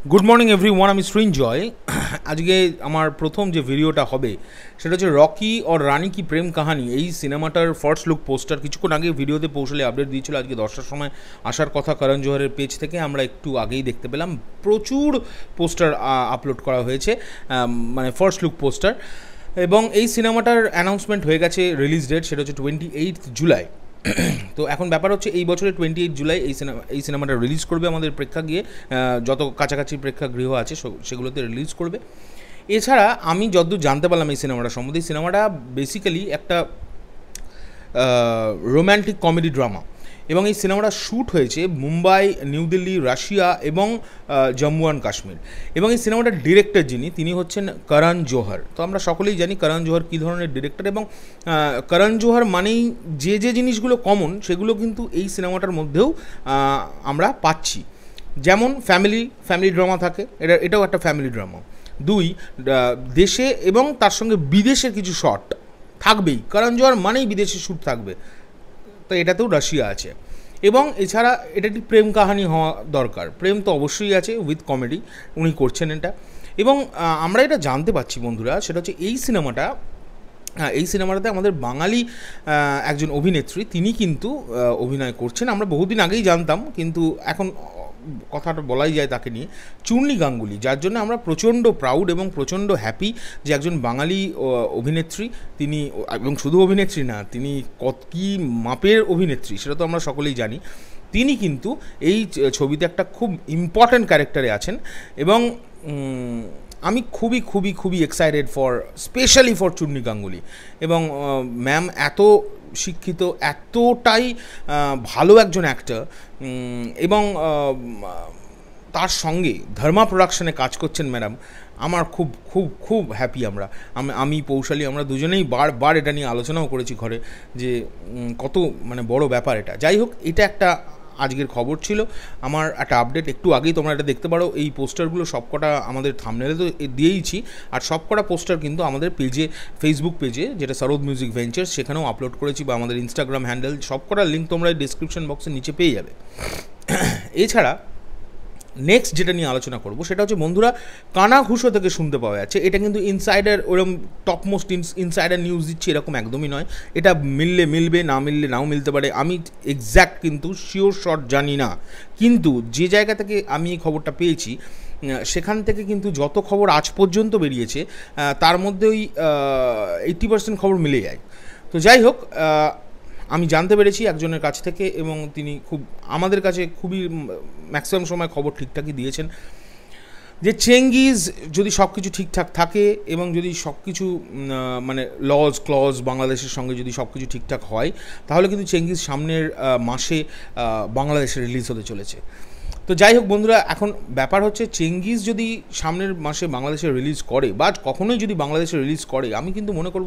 Good morning everyone আমি সৃঞ্জয় আজকে আমার প্রথম যে ভিডিওটা হবে সেটা হচ্ছে রকি और রানী কি প্রেম কাহানি এই সিনেমাটার ফার্স্ট লুক পোস্টার কিছুক্ষণ আগে ভিডিওতে পৌঁছলে আপডেট দিয়েছিল আজকে 10টার সময় আসার কথা করণ জোহরের পেজ থেকে আমরা একটু আগেই দেখতে পেলাম প্রচুর পোস্টার আপলোড করা হয়েছে মানে ফার্স্ট লুক পোস্টার এবং এই সিনেমাটার অ্যানাউন্সমেন্ট হয়ে গেছে রিলিজ ডেট সেটা হচ্ছে 28 জুলাই তো এখন ব্যাপার হচ্ছে এই বছরের 28 জুলাই এই সিনেমাটা রিলিজ করবে আমাদের প্রেক্ষাগৃহে যত কাছাকাছি প্রেক্ষাগৃহ আছে সেগুলোতে রিলিজ করবে। এছাড়া আমি যতদূর জানতে পারলাম এই সিনেমাটা সম্বন্ধে সিনেমাটা বেসিক্যালি একটা রোম্যান্টিক কমেডি ড্রামা এবং এই সিনেমাটা শ্যুট হয়েছে মুম্বাই, নিউ দিল্লি, রাশিয়া এবং জম্মু অ্যান্ড কাশ্মীর এবং এই সিনেমাটার ডিরেক্টর তিনি হচ্ছেন করণ জোহর। তো আমরা সকলেই জানি করণ জোহর কী ধরনের ডিরেক্টর এবং করণ জোহর মানেই যে জিনিসগুলো কমন সেগুলো কিন্তু এই সিনেমাটার মধ্যেও আমরা পাচ্ছি। যেমন ফ্যামিলি ড্রামা থাকে, এটাও একটা ফ্যামিলি ড্রামা। দুই, দেশে এবং তার সঙ্গে বিদেশের কিছু শট থাকবেই, করণ জোহর মানেই বিদেশে শ্যুট থাকবে, তো এটাতেও রাশিয়া আছে এবং এছাড়া এটা একটি প্রেম কাহানি হওয়া দরকার। প্রেম তো অবশ্যই আছে উইথ কমেডি, উনি করছেন এটা এবং আমরা এটা জানতে পারছি বন্ধুরা সেটা হচ্ছে এই সিনেমাটাতে আমাদের বাঙালি একজন অভিনেত্রী তিনি কিন্তু অভিনয় করছেন। আমরা বহুদিন আগেই জানতাম কিন্তু এখন কথাটা বলাই যায় তাকে নিয়ে, চূর্ণী গাঙ্গুলি, যার জন্য আমরা প্রচণ্ড প্রাউড এবং প্রচণ্ড হ্যাপি যে একজন বাঙালি অভিনেত্রী তিনি, এবং শুধু অভিনেত্রী না তিনি কী মাপের অভিনেত্রী সেটা তো আমরা সকলেই জানি, তিনি কিন্তু এই ছবিতে একটা খুব ইম্পর্ট্যান্ট ক্যারেক্টারে আছেন এবং আমি খুবই excited specially for Churni Ganguly এবং ম্যাম এত শিক্ষিত, এতটাই ভালো একজন অ্যাক্টর এবং তার সঙ্গে ধর্মা প্রোডাকশনে কাজ করছেন ম্যাডাম। আমার খুব হ্যাপি আমি পৌশালী আমরা দুজনেই বার এটা নিয়ে আলোচনাও করেছি ঘরে যে কত মানে বড় ব্যাপার এটা। যাই হোক, এটা একটা আজকের খবর ছিল, আমার একটা আপডেট একটু আগেই তোমরা এটা দেখতে পারো। এই পোস্টারগুলো সবকটা আমাদের থাম্বনেলে তো দিয়েইছি আর সবকটা পোস্টার কিন্তু আমাদের পেজে, ফেসবুক পেজে যেটা 𝗃 মিউজিক ভেঞ্চার্স সেখানেও আপলোড করেছি বা আমাদের ইনস্টাগ্রাম হ্যান্ডেল সবকটা লিঙ্ক তোমরা ডিসক্রিপশন বক্সের নিচে পেয়ে যাবে। এছাড়া নেক্সট যেটা নিয়ে আলোচনা করব সেটা হচ্ছে বন্ধুরা কানাঘুষো থেকে শুনতে পাওয়া যাচ্ছে, এটা কিন্তু ইনসাইডার ওরকম টপমোস্ট ইনসাইডার নিউজ দিচ্ছে এরকম একদমই নয়, এটা মিলবে না মিললে নাও মিলতে পারে, আমি এক্স্যাক্ট কিন্তু শিওর শট জানি না, কিন্তু যে জায়গা থেকে আমি এই খবরটা পেয়েছি সেখান থেকে কিন্তু যত খবর আজ পর্যন্ত বেরিয়েছে তার মধ্যে ওই 80% খবর মিলে যায়। তো যাই হোক, আমি জানতে পেরেছি একজনের কাছ থেকে এবং তিনি আমাদের কাছে খুবই ম্যাক্সিমাম সময় খবর ঠিকঠাকই দিয়েছেন যে চেঙ্গিজ যদি সব কিছু ঠিকঠাক থাকে এবং যদি সব কিছু মানে ক্লজ বাংলাদেশের সঙ্গে যদি সব কিছু ঠিকঠাক হয় তাহলে কিন্তু চেঙ্গিজ সামনের মাসে বাংলাদেশে রিলিজ হতে চলেছে। তো যাই হোক বন্ধুরা, এখন ব্যাপার হচ্ছে চেঙ্গিজ যদি সামনের মাসে বাংলাদেশে রিলিজ করে বা কখনোই যদি বাংলাদেশে রিলিজ করে আমি কিন্তু মনে করবো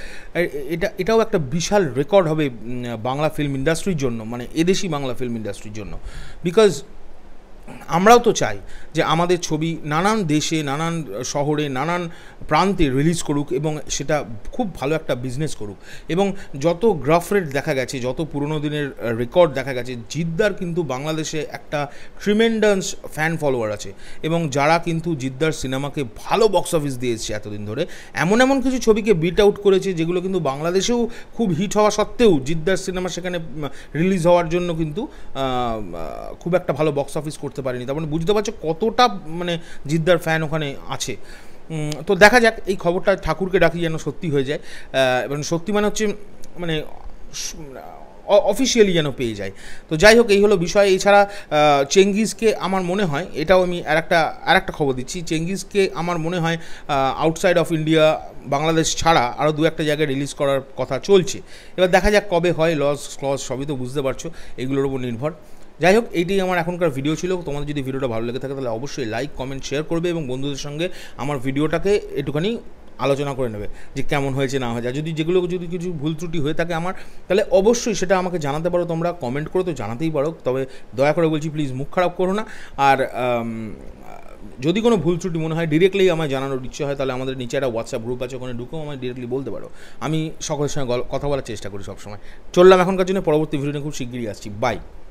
এটাও একটা বিশাল রেকর্ড হবে বাংলা ফিল্ম ইন্ডাস্ট্রির জন্য, মানে এদেশি বাংলা ফিল্ম ইন্ডাস্ট্রির জন্য। বিকজ আমরাও তো চাই যে আমাদের ছবি নানান দেশে, নানান শহরে, নানান প্রান্তে রিলিজ করুক এবং সেটা খুব ভালো একটা বিজনেস করুক এবং যত গ্রাফ রেট দেখা গেছে, যত পুরনো দিনের রেকর্ড দেখা গেছে, জিদ্দার কিন্তু বাংলাদেশে একটা ট্রিমেন্ডাস ফ্যান ফলোয়ার আছে এবং যারা কিন্তু জিদ্দার সিনেমাকে ভালো বক্স অফিস দিয়ে এসছে এতদিন ধরে, এমন কিছু ছবিকে বিট আউট করেছে যেগুলো কিন্তু বাংলাদেশেও খুব হিট হওয়া সত্ত্বেও জিদ্দার সিনেমা সেখানে রিলিজ হওয়ার জন্য কিন্তু খুব একটা ভালো বক্স অফিস করতে পারেনি। তার মানে বুঝতে পারছো কতটা মানে জিদ্দার ফ্যান ওখানে আছে। তো দেখা যাক, এই খবরটা ঠাকুরকে ডাকি যেন সত্যি হয়ে যায় এবং সত্যি মানে হচ্ছে মানে অফিসিয়ালি যেন পেয়ে যায়। তো যাই হোক, এই হলো বিষয়। এছাড়া চেঙ্গিজকে আমার মনে হয়, এটাও আমি আরেকটা খবর দিচ্ছি, চেঙ্গিজকে আমার মনে হয় আউটসাইড অফ ইন্ডিয়া বাংলাদেশ ছাড়া আরও দু একটা জায়গায় রিলিজ করার কথা চলছে। এবার দেখা যাক কবে হয়, ক্লজ সবই তো বুঝতে পারছো, এগুলোর উপর নির্ভর। যাই হোক, এইটাই আমার এখনকার ভিডিও ছিল। তোমাদের যদি ভিডিওটা ভালো লেগে থাকে তাহলে অবশ্যই লাইক, কমেন্ট, শেয়ার করবে এবং বন্ধুদের সঙ্গে আমার ভিডিওটাকে একটুখানি আলোচনা করে নেবে যে কেমন হয়েছে না হয়েছে। যদি কিছু ভুল ত্রুটি হয়ে থাকে আমার, তাহলে অবশ্যই সেটা আমাকে জানাতে পারো, তোমরা কমেন্ট করে তো জানাতেই পারো, তবে দয়া করে বলছি প্লিজ মুখ খারাপ করো না। আর যদি কোনো ভুল ত্রুটি মনে হয় ডিরেক্টলি আমায় জানানোর ইচ্ছে হয় তাহলে আমাদের নিচে একটা হোয়াটসঅ্যাপ গ্রুপ আছে, ওখানে ঢুকেও আমায় ডিরেক্টলি বলতে পারো। আমি সকলের সঙ্গে কথা বলার চেষ্টা করি সবসময়। চললাম এখনকার জন্য, পরবর্তী ভিডিও নিয়ে খুব শিগগিরই আসছি। বাই।